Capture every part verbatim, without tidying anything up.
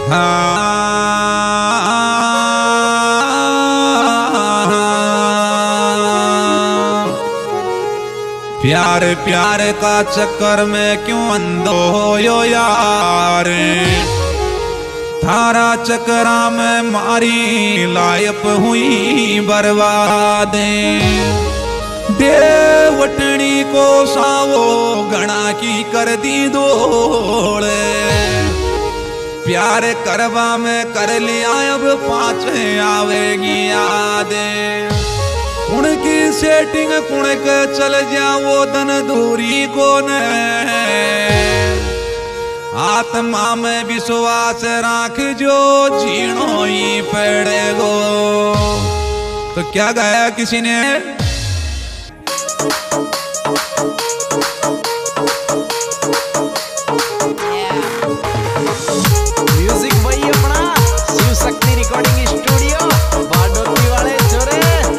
प्यार प्यार का चक्कर में क्यों अंधो हो यार, थारा चक्करा में मारी लायप हुई बर्बाद। देवटनी को सावो गणा की कर दी दौड़, प्यार करवा में कर लिया अब पाँच आवेगी याद। उनकी सेटिंग कुणक चल जा वो धन दूरी को न, आत्मा में विश्वास राख जो जीणो ही पड़ेगो। तो क्या गाया किसी ने? म्यूजिक वही अपना शिव शक्ति रिकॉर्डिंग स्टूडियो बाडोती वाले छोरे।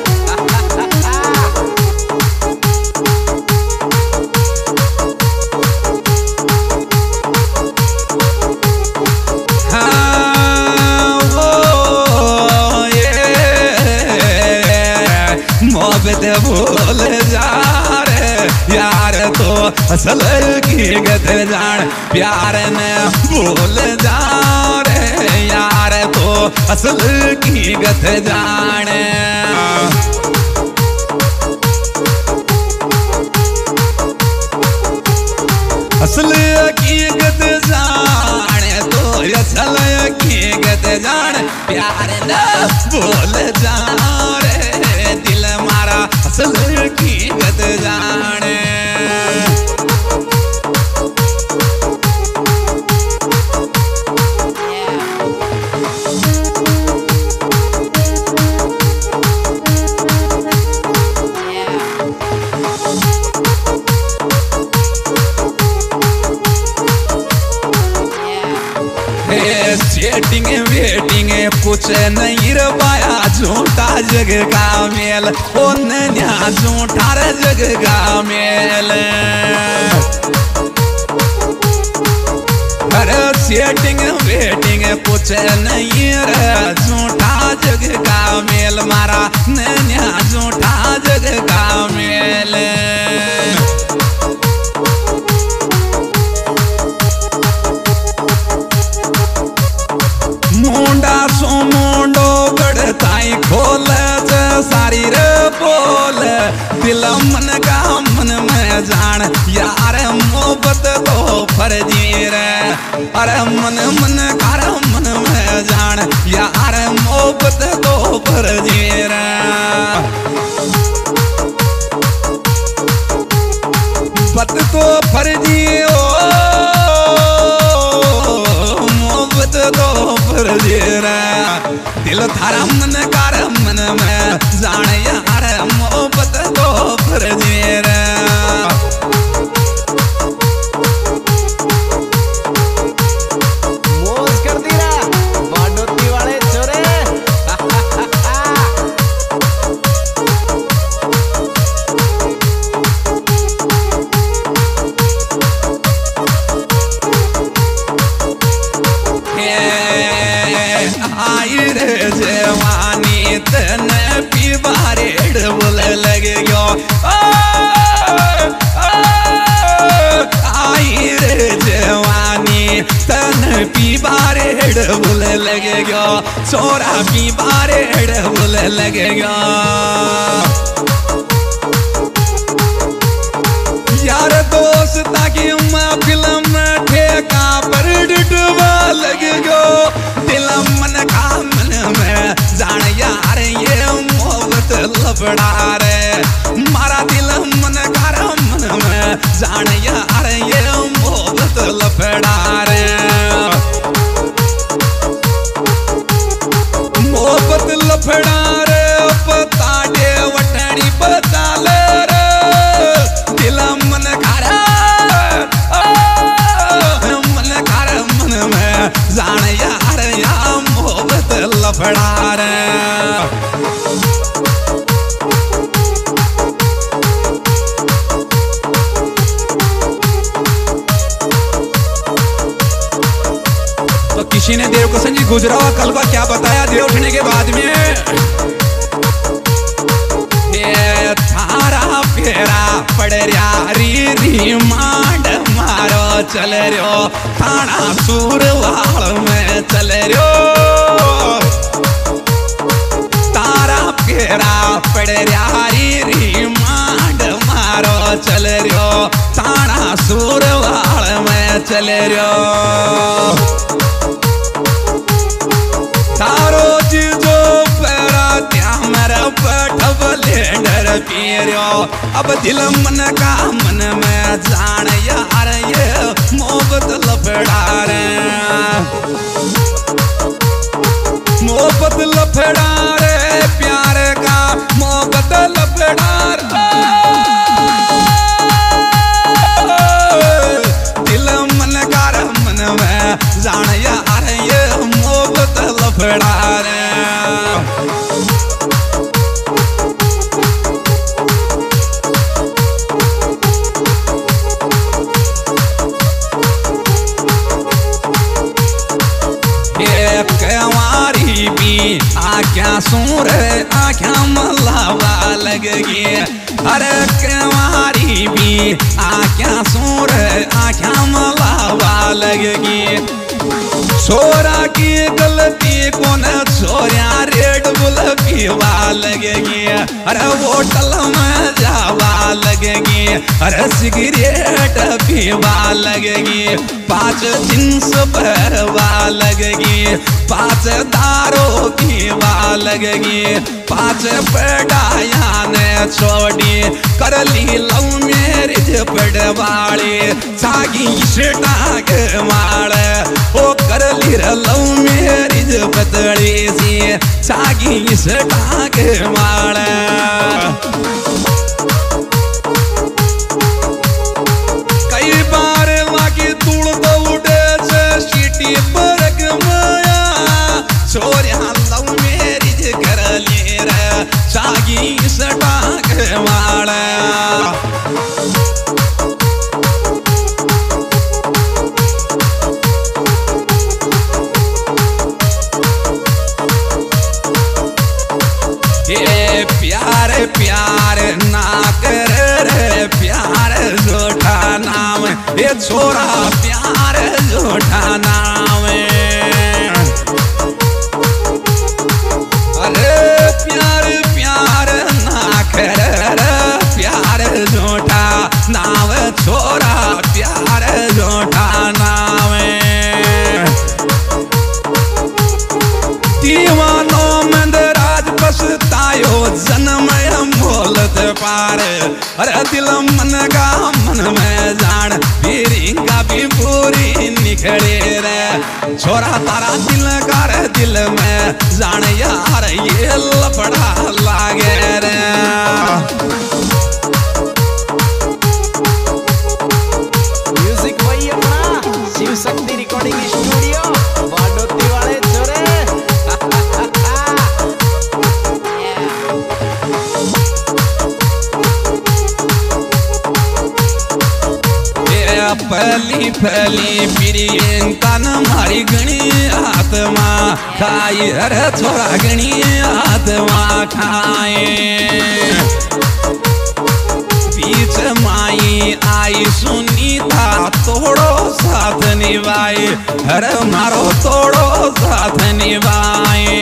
मोहब्बत भूल जा रे यार तो असल की गत जान, प्यार ने भूल जा रे यार तो असल की गत जान। असल की गत जान तो असल की गत जान, प्यार ने भूल जा रे दिल मारा असल की गत जाने। सेटिंग वेटिंग कुछ नहीं रवाया, झूठा जग का मेल ओ नैया झूठा जग का मेल। अरे सेटिंग वेटिंग कुछ नहीं रे झूठा जग का मेल, मारा नैया झूठा जग का मेल। मुंडा सो मुंडो गड़ताई खोल सारी रे बोल, दिल मन का मन में जान यार मोहब्बत तो फर्जी रे। अरे मन मन कर मन में जान यार मोहब्बत तो फर्जी रे। बत तो फर्जी हो मोहब्बत तो फर्जी रे, दिल थारा मन कर मन में जान यार मोहब्बत तो फर्जी रे। मौज कर दी रा बाडोती वाले छोरे। जवानी तने पीबारे डबल लगे गयो, आई रे जवानी तने पीबारे डबल लगे गयो, छोरा पीबारे डबल लगे गयो। यार दोस्ता की फिल्म ठेका पर डुबा लगे गयो, दिल मन का मन में जान यार ये मोहब्बत लफड़ा रे, मारा दिल मन का मन में जान यार ये मोहब्बत लफड़ा रे। मोहब्बत लफड़ा रे पता दे वटनी पता ले रे, दिल मन कर मन कर मन में जान यार या मोहब्बत लफड़ा रे। किसी ने देव किशन जी गुजरा हुआ कल का क्या बताया देव उठने के बाद में? ये थारा फेरा पड़ रहा री री मांड मारो चल रहो थाना सूरवाल में चल रहो तारा फेरा पड़ रहा री री मांड मारो चल रहो थाना सूरवाल में चल रहो तारो चीजो पैरा त्या मेरा बैठब लेडर पीरो अब दिल मन का मन में जान यार ये मोहब्बत लफड़ा रे मोहब्बत लफड़ा रे प्यार का मोहब्बत लफड़ा रे दिल मन का मन में जान यार ये मोहब्बत लफड़ा रे कवारी भी आख्या सूर आख्या मल्लावा लगगी अरे कवारी भी आख्या सूर आख्या मल्लावा लगगी छोरा की गलती कौन छोरिया रेड बुल पीवा लगेगी अरे होटल में जावा लगेगी अरे सिगरेट पीवा लगेगी पांच जींस पहरवा लगेगी पांच दारू पीवा लगेगी पांच पेड़ाया ने छोड़ी कर ली लव मैरिज पड़वाड़ी सागी स्टाक मारे ओ कर ली लव मैरिज पतड़ी सी सागी स्टाक मारे कई बार लागी तूड़ दौड़े से सीटी पर माया छोरिया लव मैरिज कर ली रे सागी स्टाक मारे प्यार प्यार ना कर रे प्यार झूठा नाम ये छोरा प्यार झूठा नाम अरे प्यार प्यार ना कर रे प्यार झूठा नाम छोरा प्यार झूठा नाम दीवानो में राज पछतायो जन्म मोलत पार अरे दिल मन का मन में जान फिर का भी पूरी निखरे रे छोरा तारा दिल का रे दिल में जान यार ये लफड़ा लागे रे म्यूजिक वही अपना शिव शक्ति रिकॉर्डिंग स्टूडियो बाडोती वाले छोरे पली पली प्रियंका न मारी गणी आत्मा खाई अरे छोरा गणी आत्मा खाए बीच माई आई सुनीता तोड़ो साथ निभाए अरे मारो तोड़ो साथ निभाए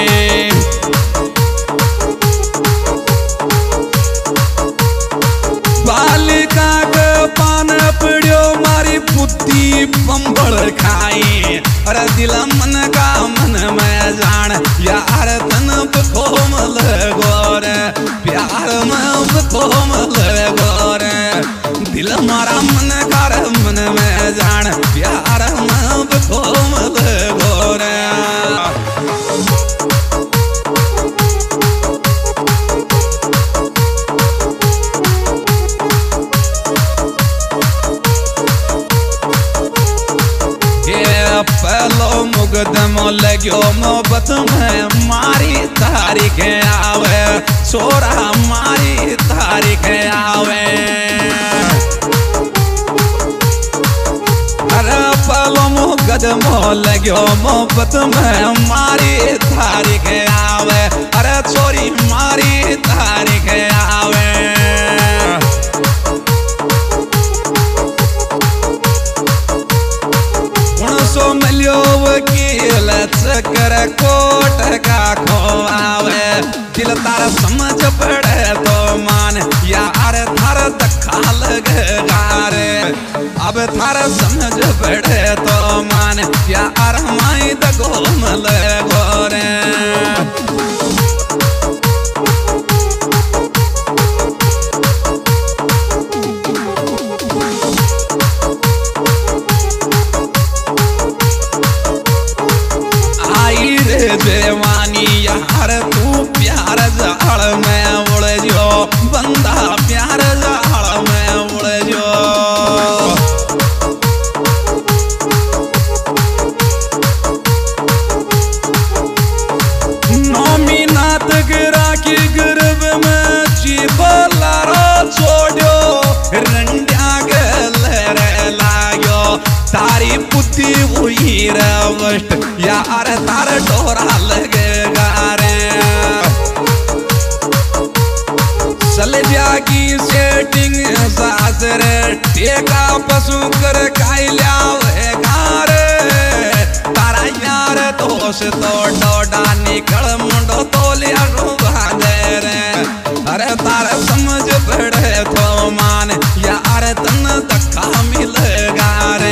बालिका के पान पड़ियो मारी बुद्धि पंबड़ खाई अरे दिल मन का मन में जान यार तन कोमल गोर प्यार में कोमल गोर दिल मारा मन का मन में जान प्यार में कोमल गोर पहलो मुकदमो लग्यो मोहब्बत में मारी तारीख आवे छोरा मारी तारीख आवे अरे पहलो मुकदमो कदमो लगो मोहब्बत में मारी तारीख आवे अरे छोरी मारी तारीख आवे सो मिलो वकील चक्कर कोट का खोआवे दिल तार समझ पड़े तो मान यार थार धक्का लगे गारे अब थार समझ पड़े तो मान यार माई दगो मल गोरे जवानी यार तू प्यार जाल में उड़ जो बंदा प्यार जाल में उड़ जो नौमी नाथ गिरा की गर्भ में जीवलारो छोड़ो रंडिया गले लागो तारी पुती हुई रवस्ट यार तार डोरा लगेगा रे सलजा की सेटिंग सास रे टेका पशु कर कायल्या रे तारा यार दोष तो डोडा निकल मुंडो तो लिया डूबा दे रे अरे तार समझ पड़े तो मान यार तन धक्का मिलेगा रे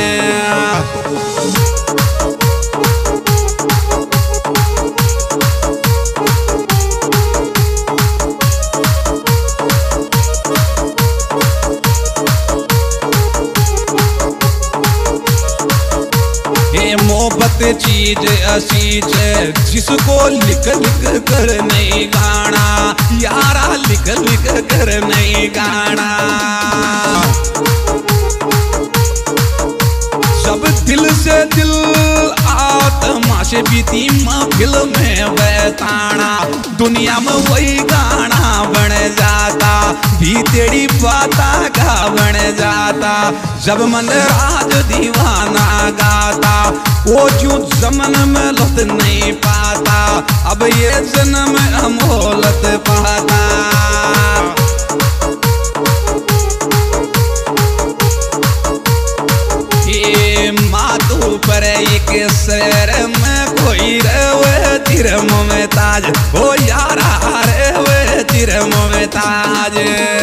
मोहब्बत चीज ऐसी जिसको लिख लिख कर नहीं गाना यारा लिख लिख कर नहीं गाना सब दिल से दिल आत्मा से बीती महफिल में बैठाना दुनिया में वही गाना बन जाता भी तेरी बाता का बन जाता जब मन राज दीवाना गाता वो जो जमन में लत नहीं पाता अब ये जन्म अमोलत पाता ये मातू पर एक सर में कोई रवे तिर में ताज ओ यारा रे तिर में ताज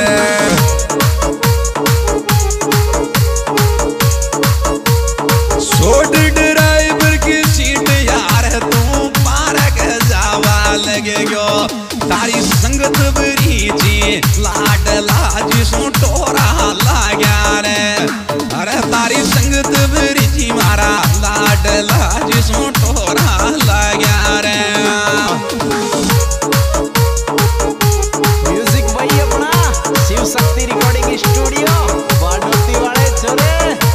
छोड़ ड्राइवर की सीट यार तू पार के जावा लगे गो तारी संगत बरी जी लाड लाज सो टोरा लाग्या रे अरे तारी संगत बरी जी मारा लाड लाज सो टोरा लाग्या रे म्यूजिक भाई अपना शिव शक्ति रिकॉर्डिंग स्टूडियो बाडोती वाले छोरे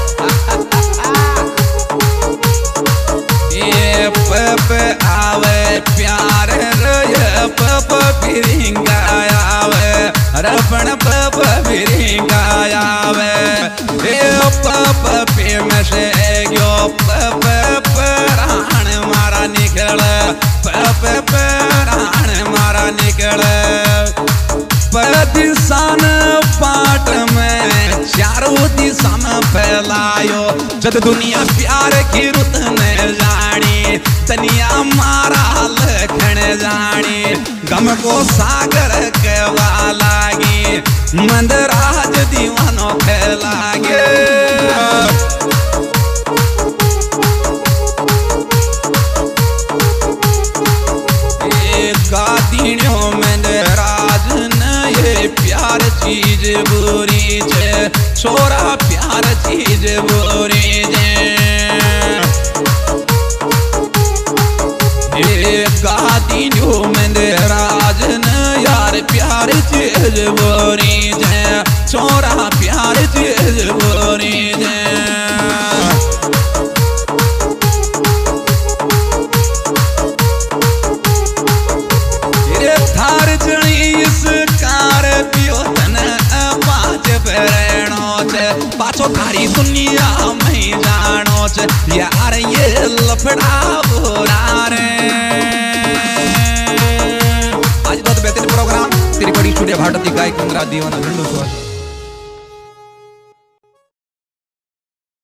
पप आवे प्यार रे पप फिरिंगा आवे रपण पप फिरिंगा आवे ए पप पे में से गयो पप प्राण मारा निकल पप प्राण मारा निकल दिशान पाट में चारों दिशा में फैलायो जब दुनिया प्यार की रुत ने जानी तनिया मारा लखन जानी गम को सागर के वालागी मंदराज दीवानों के लागे गादियों में राज न ये प्यार चीज बुरी जे छोरा प्यार चीज बुरी जे ये गादियों में राज न यार प्यार चीज बुरी जे छोरा प्यार चीज बुरी जे थार जणी इस कार पियो तन पाँच पैरणो छे पाछो थारी दुनिया में जानो च यार ये लफड़ा हो रहा रे। आज बहुत बेहतरीन प्रोग्राम रिकॉर्डिंग स्टूडियो भारती गायक इंदिरा दीवाना झंडू।